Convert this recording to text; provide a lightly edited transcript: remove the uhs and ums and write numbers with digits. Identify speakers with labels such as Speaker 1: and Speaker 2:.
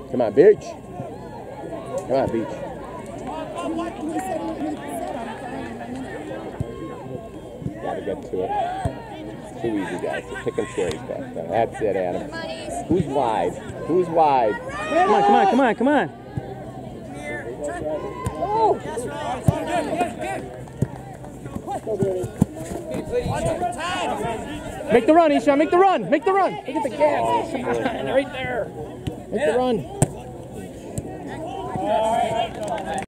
Speaker 1: Come on, Beach. Come on, Beach. Gotta get to it. Too easy, guys. They're picking cherries back there. That's it, Adam. Who's wide? Who's wide?
Speaker 2: Come on, come on, come on, come on.
Speaker 1: Oh.
Speaker 2: Make the run, Isha. Make the run. Make the run. Look at the gas. Come on, right there. Make the run.